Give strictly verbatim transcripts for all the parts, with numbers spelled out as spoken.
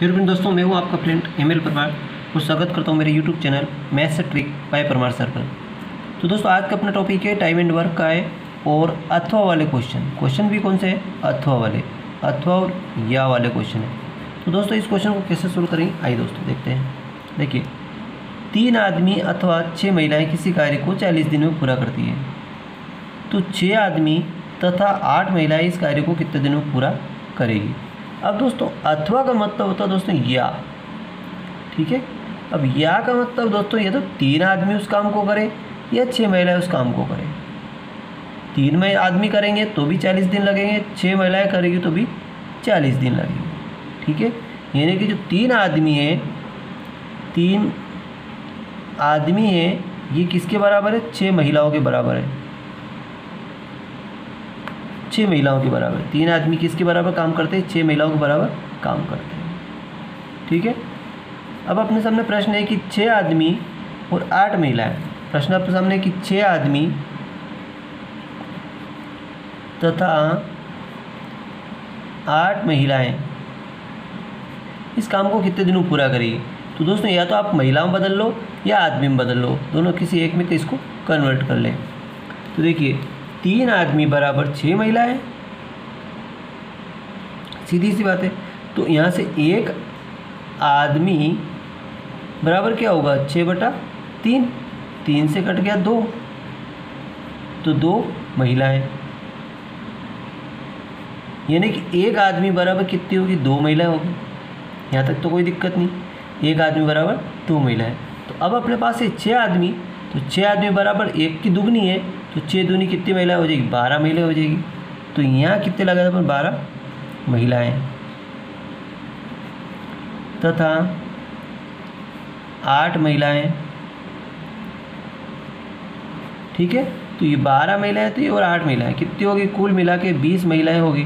फिर दोस्तों, मैं हूँ आपका फ्रेंड एम एल परमार और स्वागत करता हूँ मेरे YouTube channel maths trick by Parmar sir पर। तो दोस्तों, आज का अपना टॉपिक है टाइम एंड वर्क का है और अथवा वाले क्वेश्चन क्वेश्चन भी कौन से हैं? अथवा वाले, अथवा और या वाले क्वेश्चन है। तो दोस्तों, इस क्वेश्चन को कैसे सोल्व करेंगे आइए दोस्तों देखते हैं। देखिए, तीन आदमी अथवा छः महिलाएँ किसी कार्य को चालीस दिन में पूरा करती है, तो छः आदमी तथा आठ महिलाएँ इस कार्य को कितने दिन में पूरा करेगी। अब दोस्तों, अथवा का मतलब होता है दोस्तों या, ठीक है। अब या का मतलब दोस्तों या तो तीन आदमी उस काम को करें या छः महिलाएं उस काम को करें। तीन में आदमी करेंगे तो भी चालीस दिन लगेंगे, छः महिलाएं करेंगी तो भी चालीस दिन लगेंगे, ठीक है। यानी कि जो तीन आदमी हैं तीन आदमी हैं ये किसके बराबर है? छः महिलाओं के बराबर है, छः महिलाओं के बराबर। तीन आदमी किसके बराबर काम करते हैं? छः महिलाओं के बराबर काम करते हैं, ठीक है। अब अपने सामने प्रश्न है कि छः आदमी और आठ महिलाएं। प्रश्न अपने सामने है कि छः आदमी तथा आठ महिलाएं इस काम को कितने दिनों पूरा करेगी। तो दोस्तों, या तो आप महिलाओं बदल लो या आदमी में बदल लो, दोनों किसी एक में इसको कन्वर्ट कर लें। तो देखिए, तीन आदमी बराबर छः महिलाएं, सीधी सी बात है। तो यहाँ से एक आदमी बराबर क्या होगा? छः बटा तीन, तीन से कट गया दो, तो दो महिलाएं। यानी कि एक आदमी बराबर कितनी होगी? दो महिलाएं होगी। यहाँ तक तो कोई दिक्कत नहीं, एक आदमी बराबर दो महिलाएं। तो अब अपने पास है छः आदमी, तो छः आदमी बराबर एक की दुगनी है, तो छः दूनी कितनी महिला हो जाएगी? बारह महिला हो जाएगी। तो यहाँ कितने लगा था? बारह महिलाएं तथा आठ महिलाएं, ठीक है। तो ये बारह महिलाएं थी और आठ महिलाएं कितनी होगी? कुल मिला के बीस महिलाएं होगी।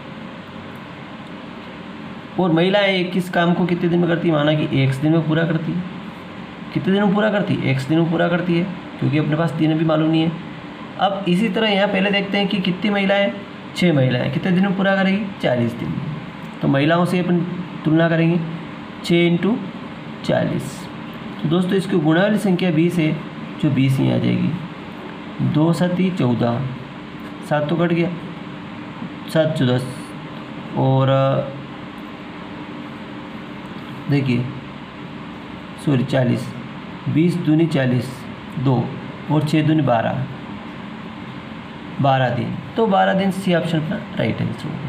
और महिलाएं इक्कीस काम को कितने दिन में करती है? माना कि एक दिन में पूरा करती है। कितने दिन में पूरा करती है? एक दिन में पूरा करती है, क्योंकि अपने पास तीन भी मालूम नहीं है। अब इसी तरह यहाँ पहले देखते हैं कि कितनी महिलाएं? छः महिलाएं कितने दिन में पूरा करेगी? चालीस दिन में। तो महिलाओं से अपन तुलना करेंगे, छः इंटू चालीस। तो दोस्तों, इसकी गुणा वाली संख्या बीस है, जो बीस ही आ जाएगी। दो सती चौदह, सात तो कट गया, सात चौदह और देखिए सॉरी चालीस, बीस दूनी चालीस, दो और छः दूनी बारह, बारह दिन। तो बारह दिन सी ऑप्शन अपना राइट आंसर होगा,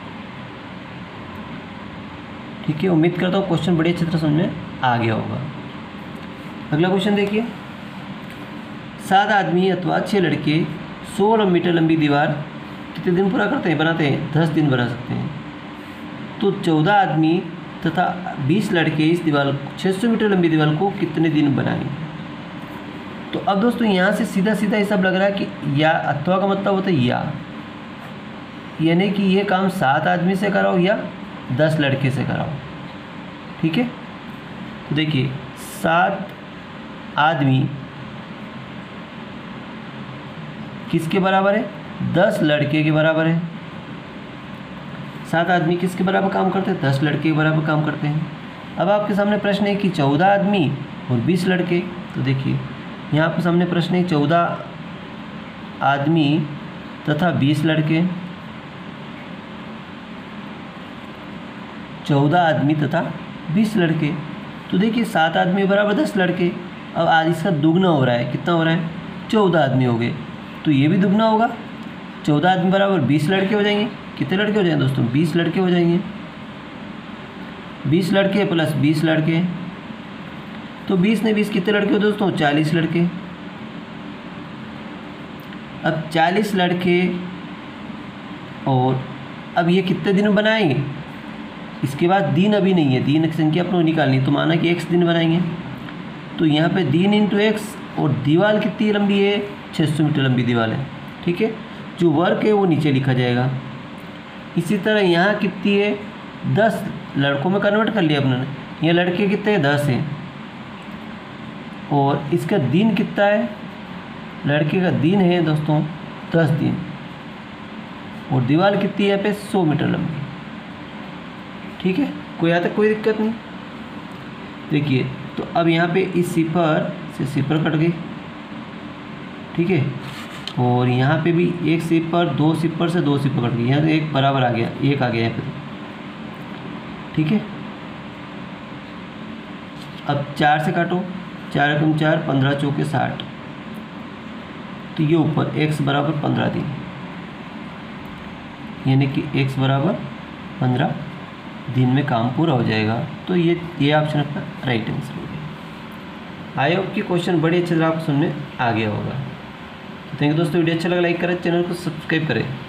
ठीक है। उम्मीद करता हूँ क्वेश्चन बड़ी अच्छी तरह समझ में आ गया होगा। अगला क्वेश्चन देखिए, सात आदमी अथवा छः लड़के सोलह मीटर लंबी दीवार कितने दिन पूरा करते हैं? बनाते हैं दस दिन बना सकते हैं। तो चौदह आदमी तथा बीस लड़के इस दीवार छः सौ मीटर लंबी दीवार को कितने दिन बनाएंगे। तो अब दोस्तों, यहाँ से सीधा सीधा ये सब लग रहा है कि या अथवा का मतलब होता है या, यानी कि ये काम सात आदमी से कराओ या दस लड़के से कराओ, ठीक है। तो देखिए, सात आदमी किसके बराबर है? दस लड़के के बराबर है। सात आदमी किसके बराबर काम करते हैं? दस लड़के के बराबर काम करते हैं। अब आपके सामने प्रश्न है कि चौदह आदमी और बीस लड़के। तो देखिए, यहाँ आपके सामने प्रश्न है चौदह आदमी तथा बीस लड़के, चौदह आदमी तथा बीस लड़के। तो देखिए, सात आदमी बराबर दस लड़के। अब आज इसका दुगना हो रहा है, कितना हो रहा है? चौदह आदमी हो गए, तो ये भी दुगना होगा। चौदह आदमी बराबर बीस लड़के हो जाएंगे। कितने लड़के हो जाएंगे दोस्तों? बीस लड़के हो जाएंगे। बीस लड़के प्लस बीस लड़के, तो बीस ने बीस कितने लड़के हो दोस्तों? चालीस लड़के। अब चालीस लड़के और अब ये कितने दिन में बनाएंगे? इसके बाद दिन अभी नहीं है, दिन की संख्या अपने निकालनी, तो माना कि एक्स दिन बनाएंगे। तो यहाँ पे दिन इंटू एक्स, और दीवार कितनी लंबी है? छः सौ मीटर लंबी दीवार है, ठीक है। जो वर्क है वो नीचे लिखा जाएगा। इसी तरह यहाँ कितनी है? दस लड़कों में कन्वर्ट कर लिया अपने ने। ये लड़के कितने हैं? दस हैं। और इसका दिन कितना है? लड़के का दिन है दोस्तों दस दिन, और दीवार कितनी है यहाँ पे? सौ मीटर लंबी, ठीक है, कोई यहाँ तक कोई दिक्कत नहीं। देखिए तो अब यहाँ पे इस सिफर से सिफर कट गई, ठीक है, और यहाँ पे भी एक सिफर, दो सिफर से दो सिफर कट गई, यहाँ एक बराबर आ गया, एक आ गया यहाँ पे, ठीक है। अब चार से काटो, चार कम चार, पंद्रह चौके साठ, तो ये ऊपर x बराबर पंद्रह दिन, यानी कि x बराबर पंद्रह दिन में काम पूरा हो जाएगा। तो ये ये ऑप्शन अपना राइट आंसर हो गया। आई होप कि क्वेश्चन बड़ी अच्छी तरह आपको समझ में आ गया होगा। तो थैंक यू दोस्तों, वीडियो अच्छा लगा लाइक करें, चैनल को सब्सक्राइब करें।